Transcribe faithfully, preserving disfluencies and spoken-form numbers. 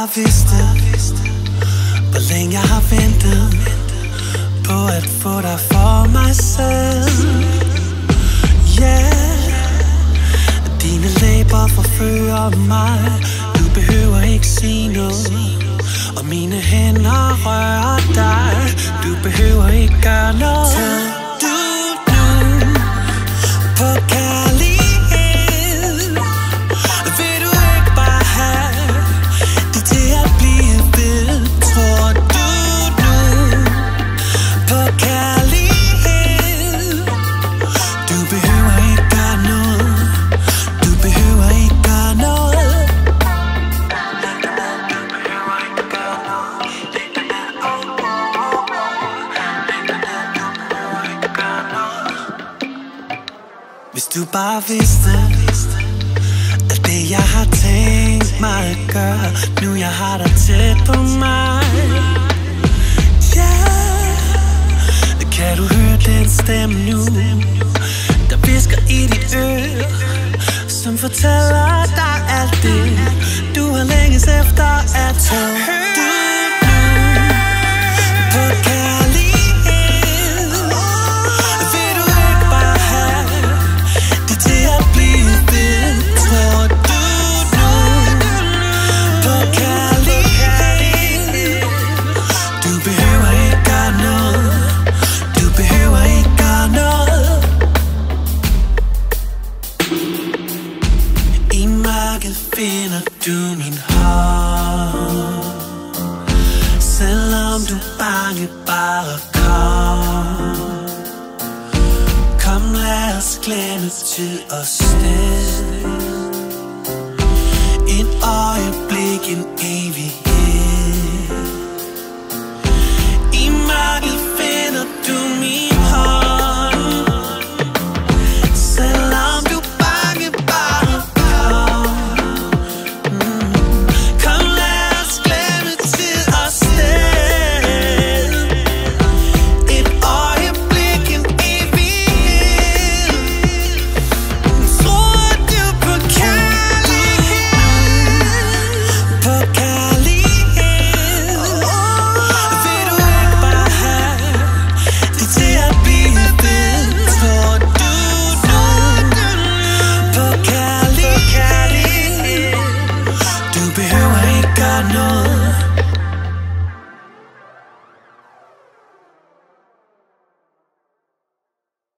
vidste, hvor længe jeg har ventet på at få dig for mig selv. Yeah, dine læber forfører mig. Du behøver ikke sige noget, og mine hænder rører dig. Du behøver ikke gøre noget. Tag du nu på kærlighed? Vil du ikke bare have det til at blive ved? Tror du nu på kærlighed? Du behøver ikke gøre noget. Du behøver ikke gøre noget. Hvis du bare vidste, at det jeg har tænkt mig at gøre, nu jeg har dig tæt på mig. Yeah, kan du høre den stemme nu, der visker i dit øre, som fortæller dig alt det, du har længes efter at tage. Du nu på kærlighed? Vil du ikke bare have det til at blive ved? Tror du nu på kærlighed? Du behøver ikke gøre noget. Du behøver ikke gøre noget. I mørket finder du min hånd. Selvom du er bange, bare kom. Kom, lad os glemme tid og sted. Et øjeblik, en evig